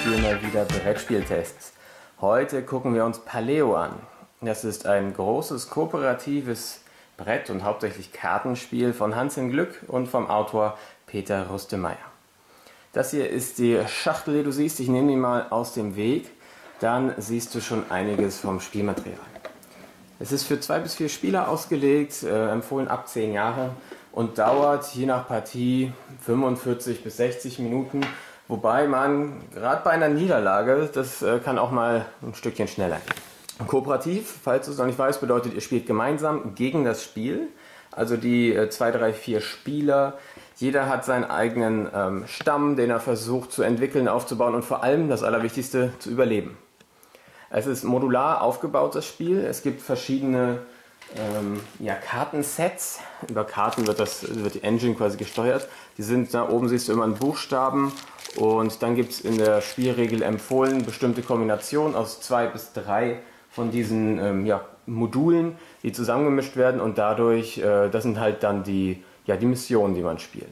hier mal wieder Brettspieltests. Heute gucken wir uns Paleo an. Das ist ein großes kooperatives Brett- und hauptsächlich Kartenspiel von Hans im Glück und vom Autor Peter Rüstemeyer. Das hier ist die Schachtel, die du siehst. Ich nehme die mal aus dem Weg. Dann siehst du schon einiges vom Spielmaterial. Es ist für 2 bis 4 Spieler ausgelegt, empfohlen ab 10 Jahre und dauert je nach Partie 45 bis 60 Minuten. Wobei man, gerade bei einer Niederlage, das kann auch mal ein Stückchen schneller gehen. Kooperativ, falls du es noch nicht weißt, bedeutet, ihr spielt gemeinsam gegen das Spiel. Also die 2, 3, 4 Spieler. Jeder hat seinen eigenen Stamm, den er versucht zu entwickeln, aufzubauen und vor allem, das Allerwichtigste, zu überleben. Es ist modular aufgebaut, das Spiel. Es gibt verschiedene Kartensets. Über Karten wird die Engine quasi gesteuert. Die sind da oben, siehst du immer einen Buchstaben. Und dann gibt es in der Spielregel empfohlen bestimmte Kombinationen aus 2 bis 3 von diesen Modulen, die zusammengemischt werden. Und dadurch, das sind halt dann die Missionen, die man spielt.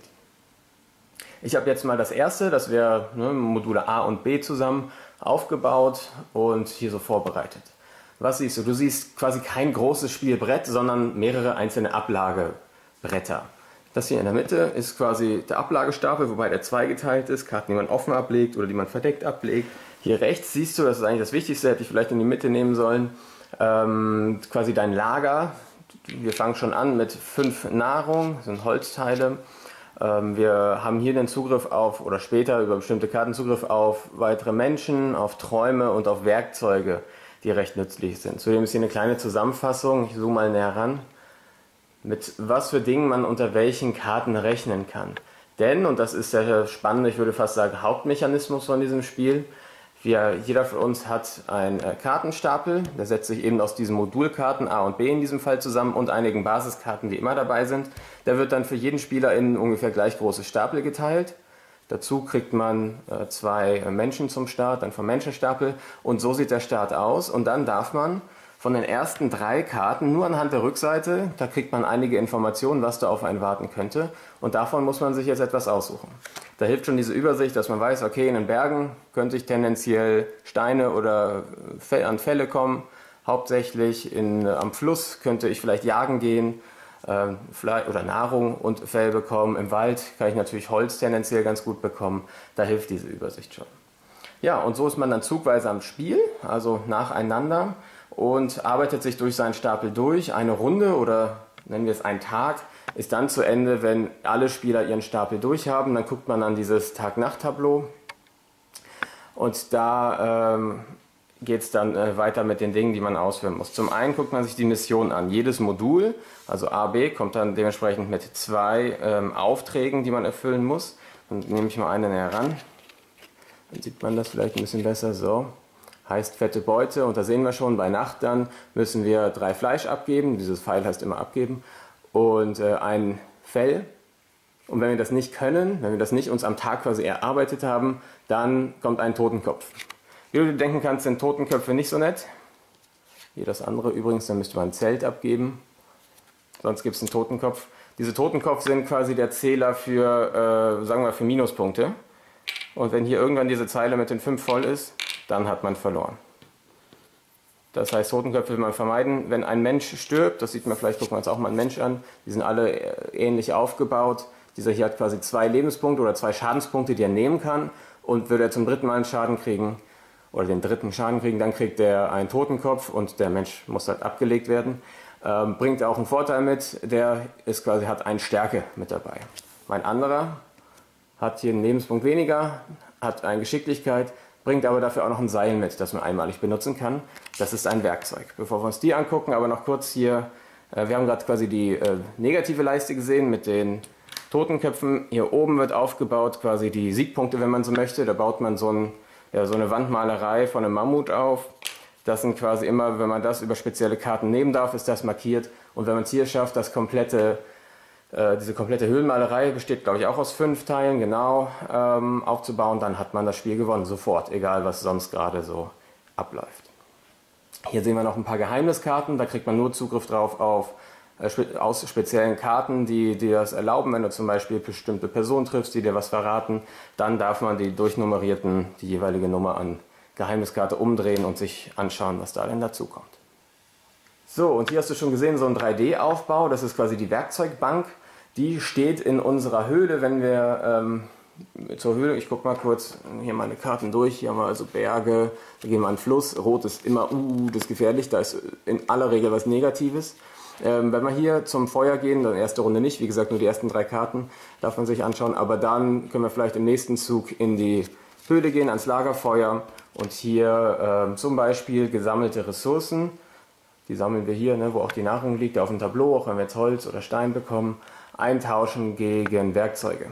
Ich habe jetzt mal das erste, das wäre Module A und B zusammen aufgebaut und hier so vorbereitet. Was siehst du? Du siehst quasi kein großes Spielbrett, sondern mehrere einzelne Ablagebretter. Das hier in der Mitte ist quasi der Ablagestapel, wobei der zweigeteilt ist, Karten, die man offen ablegt oder die man verdeckt ablegt. Hier rechts siehst du, das ist eigentlich das Wichtigste, hätte ich vielleicht in die Mitte nehmen sollen, quasi dein Lager. Wir fangen schon an mit 5 Nahrung, das sind Holzteile. Wir haben hier den Zugriff auf, oder später über bestimmte Karten Zugriff auf weitere Menschen, auf Träume und auf Werkzeuge, die recht nützlich sind. Zudem ist hier eine kleine Zusammenfassung, ich zoome mal näher ran, mit was für Dingen man unter welchen Karten rechnen kann. Denn, und das ist der spannende, ich würde fast sagen, Hauptmechanismus von diesem Spiel, jeder von uns hat einen Kartenstapel, der setzt sich eben aus diesen Modulkarten A und B in diesem Fall zusammen und einigen Basiskarten, die immer dabei sind. Der wird dann für jeden Spieler in ungefähr gleich große Stapel geteilt. Dazu kriegt man 2 Menschen zum Start, dann vom Menschenstapel und so sieht der Start aus. Und dann darf man von den ersten 3 Karten nur anhand der Rückseite, da kriegt man einige Informationen, was da auf einen warten könnte. Und davon muss man sich jetzt etwas aussuchen. Da hilft schon diese Übersicht, dass man weiß, okay, in den Bergen könnte ich tendenziell Steine oder an Fälle kommen. Hauptsächlich am Fluss könnte ich vielleicht jagen gehen oder Nahrung und Fell bekommen. Im Wald kann ich natürlich Holz tendenziell ganz gut bekommen. Da hilft diese Übersicht schon. Ja, und so ist man dann zugweise am Spiel, also nacheinander und arbeitet sich durch seinen Stapel durch. Eine Runde oder nennen wir es einen Tag ist dann zu Ende, wenn alle Spieler ihren Stapel durch haben. Dann guckt man an dieses Tag-Nacht-Tableau und da geht es dann weiter mit den Dingen, die man ausführen muss. Zum einen guckt man sich die Mission an. Jedes Modul, also A, B, kommt dann dementsprechend mit 2 Aufträgen, die man erfüllen muss. Dann nehme ich mal eine näher ran. Dann sieht man das vielleicht ein bisschen besser. So, heißt fette Beute und da sehen wir schon, bei Nacht dann müssen wir 3 Fleisch abgeben. Dieses Pfeil heißt immer abgeben. Und ein Fell. Und wenn wir das nicht können, wenn wir das nicht uns am Tag quasi erarbeitet haben, dann kommt ein Totenkopf. Wie du dir denken kannst, sind Totenköpfe nicht so nett. Wie das andere übrigens, dann müsste man ein Zelt abgeben. Sonst gibt es einen Totenkopf. Diese Totenkopf sind quasi der Zähler für, sagen wir, für Minuspunkte. Und wenn hier irgendwann diese Zeile mit den 5 voll ist, dann hat man verloren. Das heißt, Totenköpfe will man vermeiden. Wenn ein Mensch stirbt, das sieht man vielleicht, gucken wir uns auch mal einen Mensch an, die sind alle ähnlich aufgebaut. Dieser hier hat quasi 2 Lebenspunkte oder 2 Schadenspunkte, die er nehmen kann. Und würde er zum 3. Mal einen Schaden kriegen, oder den 3. Schaden kriegen, dann kriegt er einen Totenkopf und der Mensch muss halt abgelegt werden. Bringt auch einen Vorteil mit, der ist quasi, hat eine Stärke mit dabei. Mein anderer hat hier einen Lebenspunkt weniger, hat eine Geschicklichkeit, bringt aber dafür auch noch ein Seil mit, das man einmalig benutzen kann. Das ist ein Werkzeug. Bevor wir uns die angucken, aber noch kurz hier, wir haben gerade quasi die negative Leiste gesehen mit den Totenköpfen. Hier oben wird aufgebaut quasi die Siegpunkte, wenn man so möchte. Da baut man so eine Wandmalerei von einem Mammut auf. Das sind quasi immer, wenn man das über spezielle Karten nehmen darf, ist das markiert. Und wenn man es hier schafft, diese komplette Höhlenmalerei besteht, glaube ich, auch aus 5 Teilen, genau, aufzubauen, dann hat man das Spiel gewonnen, sofort, egal was sonst gerade so abläuft. Hier sehen wir noch ein paar Geheimniskarten, da kriegt man nur Zugriff drauf auf aus speziellen Karten, die dir das erlauben. Wenn du zum Beispiel bestimmte Personen triffst, die dir was verraten, dann darf man die durchnummerierten, die jeweilige Nummer an Geheimniskarte umdrehen und sich anschauen, was da denn dazu kommt. So, und hier hast du schon gesehen, so ein 3D-Aufbau, das ist quasi die Werkzeugbank. Die steht in unserer Höhle, wenn wir zur Höhle, ich gucke mal kurz hier meine Karten durch, hier haben wir also Berge, da gehen wir an den Fluss, Rot ist immer, das ist gefährlich, da ist in aller Regel was Negatives. Wenn wir hier zum Feuer gehen, dann erste Runde nicht, wie gesagt nur die ersten 3 Karten darf man sich anschauen, aber dann können wir vielleicht im nächsten Zug in die Höhle gehen, ans Lagerfeuer und hier zum Beispiel gesammelte Ressourcen, die sammeln wir hier, ne, wo auch die Nahrung liegt, auf dem Tableau, auch wenn wir jetzt Holz oder Stein bekommen, eintauschen gegen Werkzeuge.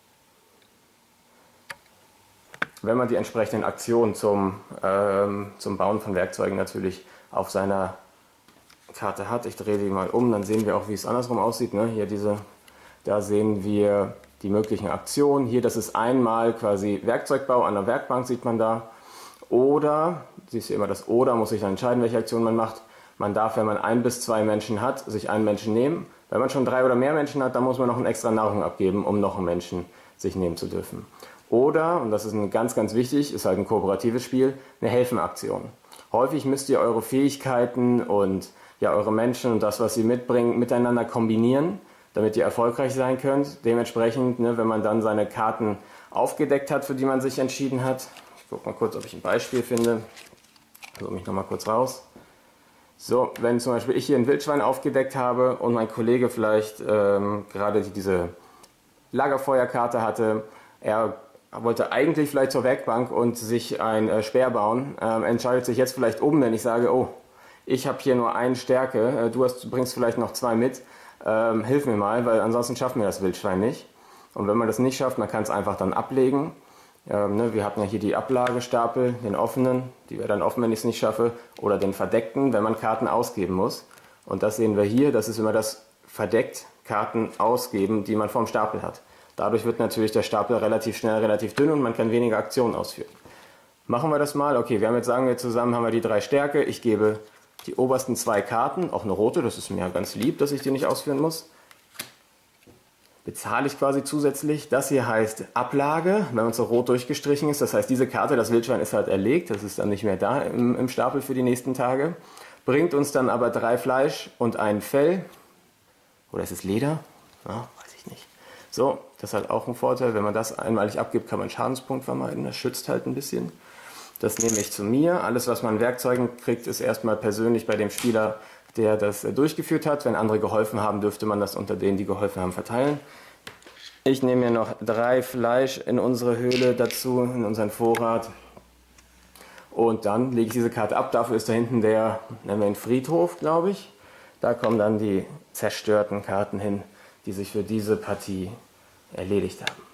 Wenn man die entsprechenden Aktionen zum Bauen von Werkzeugen natürlich auf seiner Karte hat. Ich drehe die mal um, dann sehen wir auch, wie es andersrum aussieht. Ne? Hier da sehen wir die möglichen Aktionen. Hier, das ist einmal quasi Werkzeugbau an der Werkbank, sieht man da. Oder, siehst du immer das Oder, muss sich dann entscheiden, welche Aktion man macht. Man darf, wenn man 1 bis 2 Menschen hat, sich einen Menschen nehmen. Wenn man schon 3 oder mehr Menschen hat, dann muss man noch eine extra Nahrung abgeben, um noch einen Menschen sich nehmen zu dürfen. Oder, und das ist ganz, ganz wichtig, ist halt ein kooperatives Spiel, eine Helfenaktion. Häufig müsst ihr eure Fähigkeiten und ja, eure Menschen und das, was sie mitbringen, miteinander kombinieren, damit ihr erfolgreich sein könnt. Dementsprechend, ne, wenn man dann seine Karten aufgedeckt hat, für die man sich entschieden hat. Ich gucke mal kurz, ob ich ein Beispiel finde. Ich suche mich nochmal kurz raus. So, wenn zum Beispiel ich hier ein Wildschwein aufgedeckt habe und mein Kollege vielleicht gerade diese Lagerfeuerkarte hatte, er wollte eigentlich vielleicht zur Werkbank und sich ein Speer bauen, entscheidet sich jetzt vielleicht wenn ich sage, oh, ich habe hier nur 1 Stärke, du bringst vielleicht noch 2 mit, hilf mir mal, weil ansonsten schaffen wir das Wildschwein nicht. Und wenn man das nicht schafft, man kann es einfach dann ablegen. Wir hatten ja hier die Ablagestapel, den offenen, die wäre dann offen, wenn ich es nicht schaffe, oder den verdeckten, wenn man Karten ausgeben muss. Und das sehen wir hier, das ist immer das verdeckt Karten ausgeben, die man vom Stapel hat. Dadurch wird natürlich der Stapel relativ schnell, relativ dünn und man kann weniger Aktionen ausführen. Machen wir das mal. Okay, sagen wir zusammen, haben wir die 3 Stärke. Ich gebe die obersten 2 Karten, auch eine rote, das ist mir ganz lieb, dass ich die nicht ausführen muss. Bezahle ich quasi zusätzlich. Das hier heißt Ablage, wenn man so rot durchgestrichen ist. Das heißt, diese Karte, das Wildschwein ist halt erlegt, das ist dann nicht mehr da im Stapel für die nächsten Tage. Bringt uns dann aber 3 Fleisch und ein Fell. Oder ist es Leder? Ja, weiß ich nicht. So, das hat auch einen Vorteil, wenn man das einmalig abgibt, kann man Schadenspunkt vermeiden, das schützt halt ein bisschen. Das nehme ich zu mir. Alles, was man an Werkzeugen kriegt, ist erstmal persönlich bei dem Spieler, der das durchgeführt hat. Wenn andere geholfen haben, dürfte man das unter denen, die geholfen haben, verteilen. Ich nehme mir noch 3 Fleisch in unsere Höhle dazu, in unseren Vorrat. Und dann lege ich diese Karte ab. Dafür ist da hinten der, nennen wir ihn Friedhof, glaube ich. Da kommen dann die zerstörten Karten hin, die sich für diese Partie erledigt haben.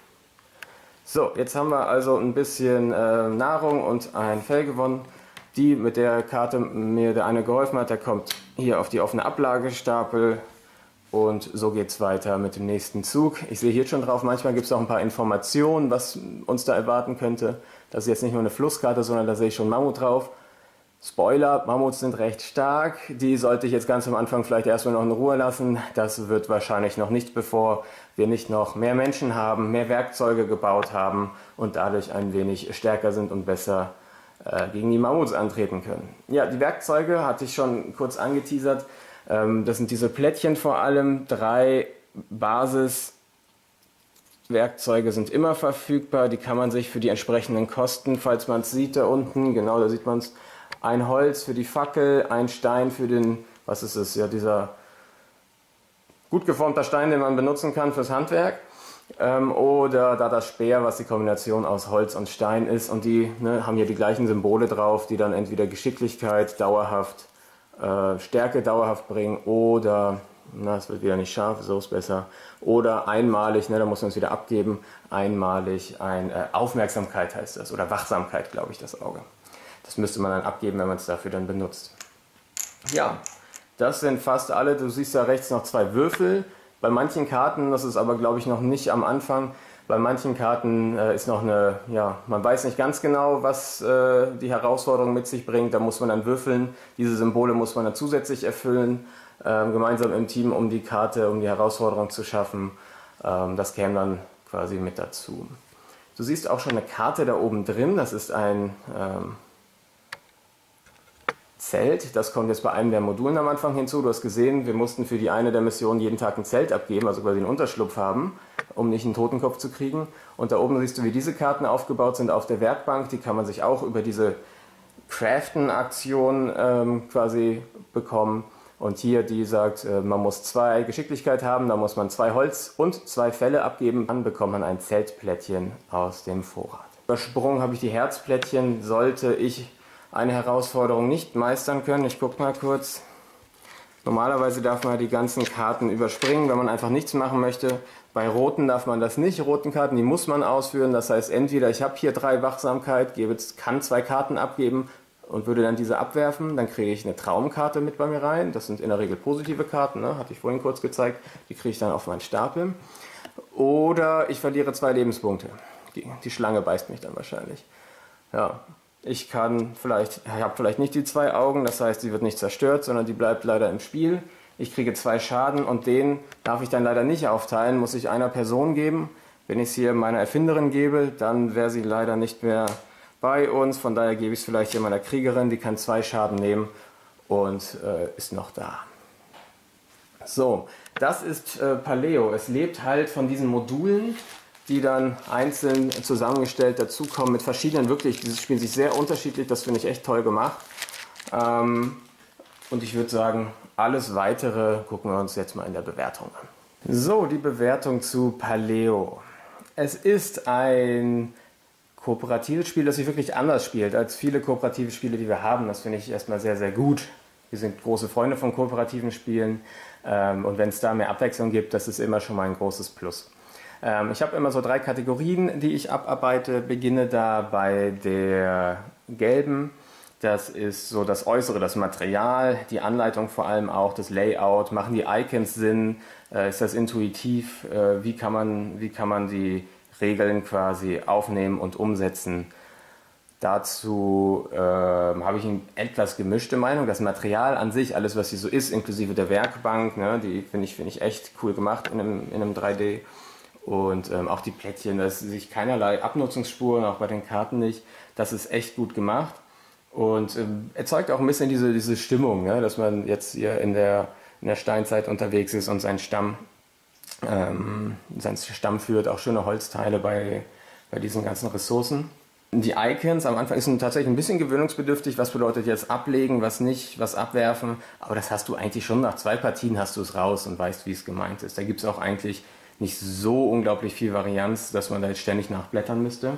So, jetzt haben wir also ein bisschen Nahrung und ein Fell gewonnen. Mit der Karte mir der eine geholfen hat, der kommt hier auf die offene Ablagestapel und so geht es weiter mit dem nächsten Zug. Ich sehe hier schon drauf, manchmal gibt es auch ein paar Informationen, was uns da erwarten könnte. Das ist jetzt nicht nur eine Flusskarte, sondern da sehe ich schon Mammut drauf. Spoiler, Mammuts sind recht stark, die sollte ich jetzt ganz am Anfang vielleicht erstmal noch in Ruhe lassen. Das wird wahrscheinlich noch nicht, bevor wir nicht noch mehr Menschen haben, mehr Werkzeuge gebaut haben und dadurch ein wenig stärker sind und besser gegen die Mammuts antreten können. Ja, die Werkzeuge hatte ich schon kurz angeteasert. Das sind diese Plättchen vor allem, 3 Basiswerkzeuge sind immer verfügbar, die kann man sich für die entsprechenden Kosten, falls man es sieht da unten, genau da sieht man es, ein Holz für die Fackel, ein Stein für den, was ist es, ja dieser gut geformter Stein, den man benutzen kann fürs Handwerk. Oder da das Speer, was die Kombination aus Holz und Stein ist. Und die haben hier die gleichen Symbole drauf, die dann entweder Geschicklichkeit dauerhaft, Stärke dauerhaft bringen oder, es wird wieder nicht scharf, so ist besser, oder einmalig, da muss man es wieder abgeben, einmalig Aufmerksamkeit heißt das, oder Wachsamkeit, glaube ich, das Auge. Das müsste man dann abgeben, wenn man es dafür dann benutzt. Ja, das sind fast alle. Du siehst da rechts noch 2 Würfel. Bei manchen Karten, das ist aber glaube ich noch nicht am Anfang, Bei manchen Karten ist noch eine, ja, man weiß nicht ganz genau, was die Herausforderung mit sich bringt. Da muss man dann würfeln. Diese Symbole muss man dann zusätzlich erfüllen, gemeinsam im Team, um die Karte, um die Herausforderung zu schaffen. Das käme dann quasi mit dazu. Du siehst auch schon eine Karte da oben drin. Das ist ein Zelt. Das kommt jetzt bei einem der Modulen am Anfang hinzu. Du hast gesehen, wir mussten für die eine der Missionen jeden Tag ein Zelt abgeben, also quasi einen Unterschlupf haben, um nicht einen Totenkopf zu kriegen. Und da oben siehst du, wie diese Karten aufgebaut sind auf der Werkbank. Die kann man sich auch über diese Craften-Aktion quasi bekommen. Und hier, die sagt, man muss 2 Geschicklichkeit haben, da muss man 2 Holz und 2 Felle abgeben. Dann bekommt man ein Zeltplättchen aus dem Vorrat. Übersprungen habe ich die Herzplättchen, sollte ich eine Herausforderung nicht meistern können. Ich gucke mal kurz. Normalerweise darf man die ganzen Karten überspringen, wenn man einfach nichts machen möchte. Bei roten darf man das nicht. Roten Karten, die muss man ausführen. Das heißt, entweder ich habe hier 3 Wachsamkeit, kann 2 Karten abgeben und würde dann diese abwerfen. Dann kriege ich eine Traumkarte mit bei mir rein. Das sind in der Regel positive Karten, ne? Hatte ich vorhin kurz gezeigt. Die kriege ich dann auf meinen Stapel. Oder ich verliere 2 Lebenspunkte. Die Schlange beißt mich dann wahrscheinlich. Ja. Ich habe vielleicht nicht die 2 Augen, das heißt, sie wird nicht zerstört, sondern die bleibt leider im Spiel. Ich kriege 2 Schaden und den darf ich dann leider nicht aufteilen, muss ich einer Person geben. Wenn ich es hier meiner Erfinderin gebe, dann wäre sie leider nicht mehr bei uns. Von daher gebe ich es vielleicht hier meiner Kriegerin, die kann 2 Schaden nehmen und ist noch da. So, das ist Paleo. Es lebt halt von diesen Modulen, die dann einzeln zusammengestellt dazukommen mit verschiedenen, wirklich, diese spielen sich sehr unterschiedlich, das finde ich echt toll gemacht. Und ich würde sagen, alles Weitere gucken wir uns jetzt mal in der Bewertung an. So, die Bewertung zu Paleo. Es ist ein kooperatives Spiel, das sich wirklich anders spielt als viele kooperative Spiele, die wir haben. Das finde ich erstmal sehr, sehr gut. Wir sind große Freunde von kooperativen Spielen und wenn es da mehr Abwechslung gibt, das ist immer schon mal ein großes Plus. Ich habe immer so 3 Kategorien, die ich abarbeite. Beginne da bei der gelben. Das ist so das Äußere, das Material, die Anleitung vor allem auch, das Layout. Machen die Icons Sinn? Ist das intuitiv? Wie kann man die Regeln quasi aufnehmen und umsetzen? Dazu habe ich eine etwas gemischte Meinung. Das Material an sich, alles was hier so ist, inklusive der Werkbank, ne, die finde ich echt cool gemacht in einem 3D. Und auch die Plättchen, da sich keinerlei Abnutzungsspuren, auch bei den Karten nicht. Das ist echt gut gemacht und erzeugt auch ein bisschen diese Stimmung, ne? Dass man jetzt hier in der Steinzeit unterwegs ist und seinen Stamm führt. Auch schöne Holzteile bei diesen ganzen Ressourcen. Die Icons am Anfang sind tatsächlich ein bisschen gewöhnungsbedürftig. Was bedeutet jetzt ablegen, was nicht, was abwerfen. Aber das hast du eigentlich schon nach 2 Partien hast du es raus und weißt, wie es gemeint ist. Da gibt es auch eigentlich nicht so unglaublich viel Varianz, dass man da jetzt ständig nachblättern müsste.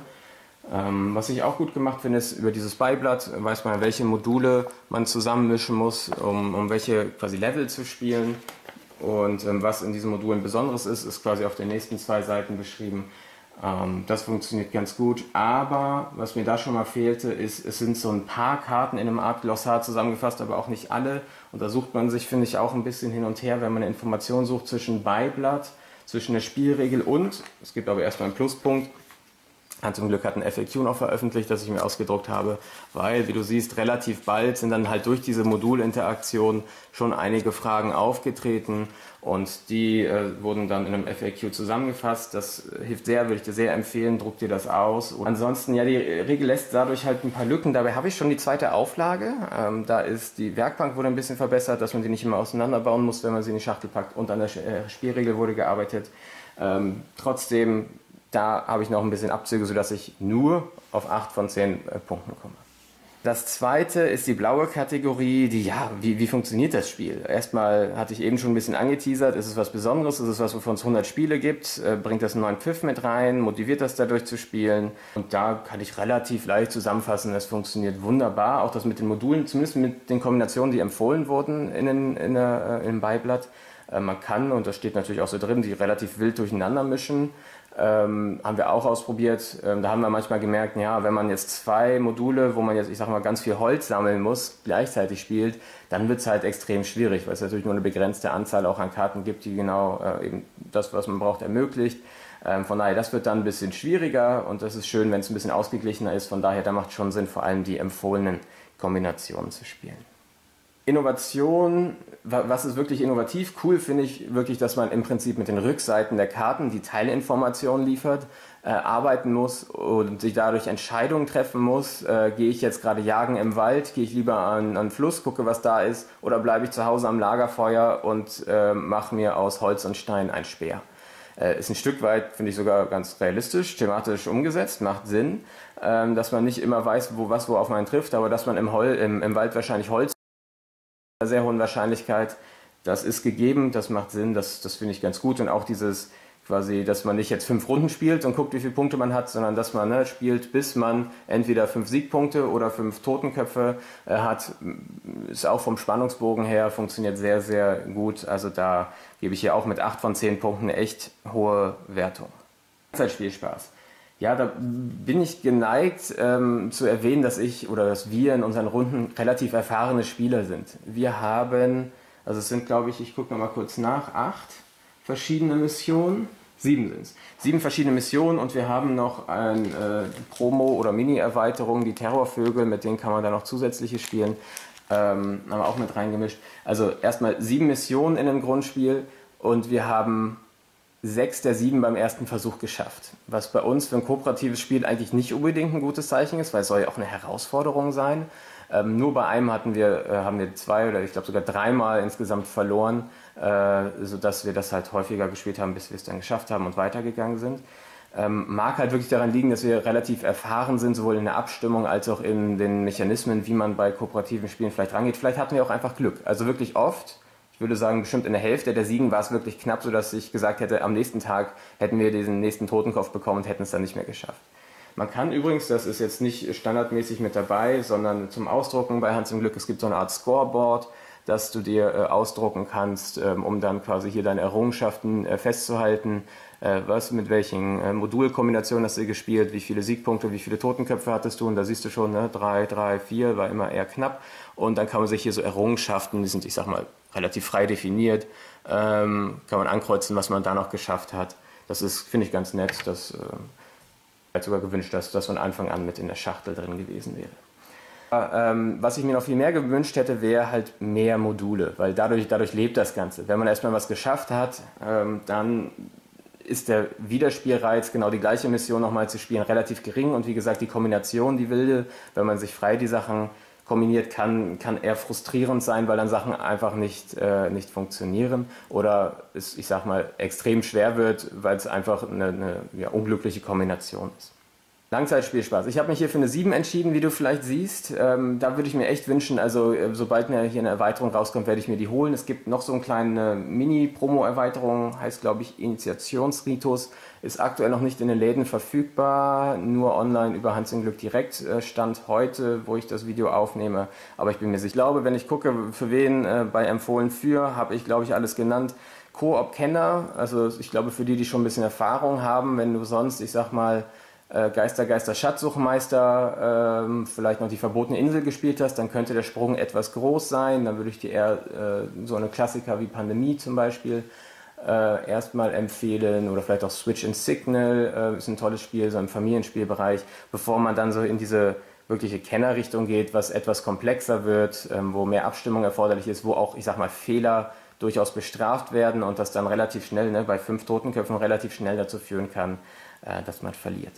Was ich auch gut gemacht finde, ist über dieses Beiblatt weiß man, welche Module man zusammenmischen muss, um welche quasi Level zu spielen. Und was in diesen Modulen Besonderes ist quasi auf den nächsten 2 Seiten beschrieben. Das funktioniert ganz gut, aber was mir da schon mal fehlte, ist, es sind so ein paar Karten in einem Art Glossar zusammengefasst, aber auch nicht alle. Und da sucht man sich, finde ich, auch ein bisschen hin und her, wenn man eine Information sucht zwischen Beiblatt, zwischen der Spielregel und, es gibt aber erstmal einen Pluspunkt, zum Glück hat ein FAQ noch veröffentlicht, das ich mir ausgedruckt habe, weil, wie du siehst, relativ bald sind dann halt durch diese Modulinteraktion schon einige Fragen aufgetreten und die wurden dann in einem FAQ zusammengefasst. Das hilft sehr, würde ich dir sehr empfehlen, druck dir das aus. Und ansonsten, ja, die Regel lässt dadurch halt ein paar Lücken. Dabei habe ich schon die 2. Auflage. Da ist die Werkbank wurde ein bisschen verbessert, dass man die nicht immer auseinanderbauen muss, wenn man sie in die Schachtel packt. Und an der Spielregel wurde gearbeitet. Trotzdem, da habe ich noch ein bisschen Abzüge, sodass ich nur auf 8 von 10 Punkten komme. Das zweite ist die blaue Kategorie, wie funktioniert das Spiel? Erstmal hatte ich eben schon ein bisschen angeteasert, ist es was Besonderes, ist es was, wovon es 100 Spiele gibt, bringt das einen neuen Pfiff mit rein, motiviert das dadurch zu spielen? Und da kann ich relativ leicht zusammenfassen, es funktioniert wunderbar, auch das mit den Modulen, zumindest mit den Kombinationen, die empfohlen wurden im Beiblatt. Man kann, und das steht natürlich auch so drin, die relativ wild durcheinander mischen. Haben wir auch ausprobiert. Da haben wir manchmal gemerkt, ja, wenn man jetzt 2 Module, wo man jetzt, ich sag mal, ganz viel Holz sammeln muss, gleichzeitig spielt, dann wird es halt extrem schwierig, weil es natürlich nur eine begrenzte Anzahl auch an Karten gibt, die genau eben das, was man braucht, ermöglicht. Von daher, das wird dann ein bisschen schwieriger und das ist schön, wenn es ein bisschen ausgeglichener ist. Von daher, da macht es schon Sinn, vor allem die empfohlenen Kombinationen zu spielen. Innovation, was ist wirklich innovativ? Cool finde ich wirklich, dass man im Prinzip mit den Rückseiten der Karten die Teilinformationen liefert, arbeiten muss und sich dadurch Entscheidungen treffen muss. Gehe ich jetzt gerade jagen im Wald, gehe ich lieber an den Fluss, gucke, was da ist, oder bleibe ich zu Hause am Lagerfeuer und mache mir aus Holz und Stein ein Speer. Ist ein Stück weit, finde ich, sogar ganz realistisch, thematisch umgesetzt, macht Sinn, dass man nicht immer weiß, worauf man trifft, aber dass man im Wald wahrscheinlich Holz mit einer sehr hohen Wahrscheinlichkeit, das ist gegeben, das macht Sinn, das finde ich ganz gut. Und auch dieses quasi, dass man nicht jetzt 5 Runden spielt und guckt, wie viele Punkte man hat, sondern dass man spielt, bis man entweder 5 Siegpunkte oder 5 Totenköpfe hat, ist auch vom Spannungsbogen her, funktioniert sehr, sehr gut. Also da gebe ich hier auch mit 8 von 10 Punkten eine echt hohe Wertung. Langzeitspielspaß. Ja, da bin ich geneigt zu erwähnen, dass wir in unseren Runden relativ erfahrene Spieler sind. Wir haben, also es sind, glaube ich gucke nochmal kurz nach, 8 verschiedene Missionen. 7 sind es. 7 verschiedene Missionen und wir haben noch eine Promo- oder Mini-Erweiterung, die Terrorvögel, mit denen kann man dann noch zusätzliche spielen, haben wir auch mit reingemischt. Also erstmal 7 Missionen in einem Grundspiel und wir haben 6 der 7 beim ersten Versuch geschafft. Was bei uns für ein kooperatives Spiel eigentlich nicht unbedingt ein gutes Zeichen ist, weil es soll ja auch eine Herausforderung sein. Nur bei einem haben wir 2 oder ich glaube sogar 3 Mal insgesamt verloren, sodass wir das halt häufiger gespielt haben, bis wir es dann geschafft haben und weitergegangen sind. Mag halt wirklich daran liegen, dass wir relativ erfahren sind, sowohl in der Abstimmung als auch in den Mechanismen, wie man bei kooperativen Spielen vielleicht rangeht. Vielleicht hatten wir auch einfach Glück. Also wirklich oft. Ich würde sagen, bestimmt in der Hälfte der Siegen war es wirklich knapp, sodass ich gesagt hätte, am nächsten Tag hätten wir diesen nächsten Totenkopf bekommen und hätten es dann nicht mehr geschafft. Man kann übrigens, das ist jetzt nicht standardmäßig mit dabei, sondern zum Ausdrucken bei Hans im Glück, es gibt so eine Art Scoreboard, das du dir ausdrucken kannst, um dann quasi hier deine Errungenschaften festzuhalten. Mit welchen Modulkombinationen hast du gespielt, wie viele Siegpunkte, wie viele Totenköpfe hattest du, und da siehst du schon, 3, 3, 4 war immer eher knapp, und dann kann man sich hier so Errungenschaften, die sind, ich sag mal, relativ frei definiert, kann man ankreuzen, was man da noch geschafft hat. Das ist, finde ich, ganz nett, das hätte sogar gewünscht, dass das von Anfang an mit in der Schachtel drin gewesen wäre. Was ich mir noch viel mehr gewünscht hätte, wäre halt mehr Module, weil dadurch lebt das Ganze. Wenn man erstmal was geschafft hat, dann ist der Wiederspielreiz, genau die gleiche Mission nochmal zu spielen, relativ gering. Und wie gesagt, die Kombination, die wilde, wenn man sich frei die Sachen kombiniert, kann eher frustrierend sein, weil dann Sachen einfach nicht funktionieren oder es, ich sag mal, extrem schwer wird, weil es einfach eine unglückliche Kombination ist. Langzeitspielspaß. Ich habe mich hier für eine 7 entschieden, wie du vielleicht siehst. Da würde ich mir echt wünschen, also sobald mir hier eine Erweiterung rauskommt, werde ich mir die holen. Es gibt noch so eine kleine Mini-Promo-Erweiterung, heißt glaube ich Initiationsritus, ist aktuell noch nicht in den Läden verfügbar, nur online über Hans im Glück direkt, Stand heute, wo ich das Video aufnehme. Aber ich bin mir sicher, ich glaube, wenn ich gucke, für wen bei Empfohlen für, habe ich glaube ich alles genannt. Koop-Kenner, also ich glaube für die schon ein bisschen Erfahrung haben, wenn du sonst, ich sag mal, Geister, Schatzsuchmeister, vielleicht noch die verbotene Insel gespielt hast, dann könnte der Sprung etwas groß sein. Dann würde ich dir eher so eine Klassiker wie Pandemie zum Beispiel erstmal empfehlen, oder vielleicht auch Switch and Signal, ist ein tolles Spiel, so im Familienspielbereich, bevor man dann so in diese wirkliche Kennerrichtung geht, was etwas komplexer wird, wo mehr Abstimmung erforderlich ist, wo auch, ich sag mal, Fehler durchaus bestraft werden und das dann relativ schnell, bei 5 Totenköpfen relativ schnell dazu führen kann, dass man verliert.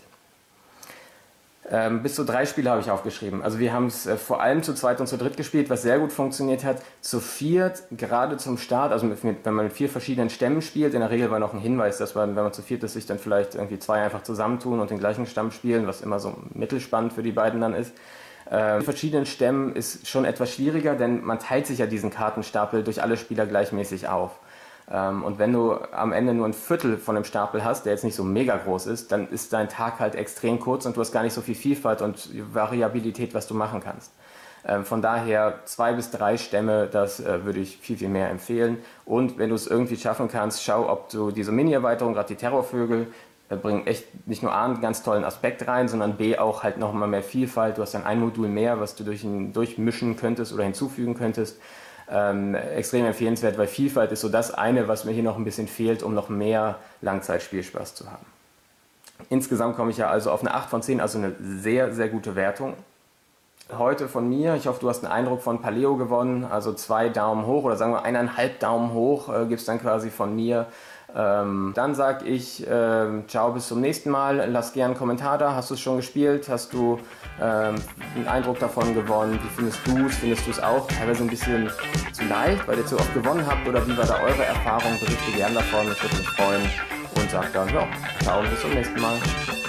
Bis zu 3 Spiele habe ich aufgeschrieben. Also wir haben es vor allem zu zweit und zu dritt gespielt, was sehr gut funktioniert hat. Zu viert, gerade zum Start, also wenn man mit 4 verschiedenen Stämmen spielt, in der Regel war noch ein Hinweis, dass man, wenn man zu viert ist, sich dann vielleicht irgendwie 2 einfach zusammentun und den gleichen Stamm spielen, was immer so mittelspannend für die beiden dann ist. Mit verschiedenen Stämmen ist schon etwas schwieriger, denn man teilt sich ja diesen Kartenstapel durch alle Spieler gleichmäßig auf. Und wenn du am Ende nur ein Viertel von dem Stapel hast, der jetzt nicht so mega groß ist, dann ist dein Tag halt extrem kurz und du hast gar nicht so viel Vielfalt und Variabilität, was du machen kannst. Von daher 2 bis 3 Stämme, das würde ich viel mehr empfehlen. Und wenn du es irgendwie schaffen kannst, schau, ob du diese Mini-Erweiterung, gerade die Terrorvögel, bringen echt nicht nur A, einen ganz tollen Aspekt rein, sondern B, auch halt nochmal mehr Vielfalt. Du hast dann ein Modul mehr, was du durchmischen könntest oder hinzufügen könntest. extrem empfehlenswert, weil Vielfalt ist so das eine, was mir hier noch ein bisschen fehlt, um noch mehr Langzeitspielspaß zu haben. Insgesamt komme ich ja also auf eine 8 von 10, also eine sehr, sehr gute Wertung. Heute von mir, ich hoffe, du hast einen Eindruck von Paleo gewonnen, also 2 Daumen hoch oder sagen wir 1,5 Daumen hoch gibt es dann quasi von mir. Dann sage ich ciao, bis zum nächsten Mal. Lass gerne einen Kommentar da. Hast du es schon gespielt? Hast du einen Eindruck davon gewonnen? Wie findest du es? Findest du es auch teilweise ein bisschen zu leicht, weil ihr zu oft gewonnen habt? Oder wie war da eure Erfahrung? Berichte gerne davon, ich würde mich freuen. Und sag dann, ja, ciao, bis zum nächsten Mal.